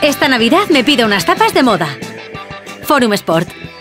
Esta Navidad me pido unas tapas de moda. Forum Sport.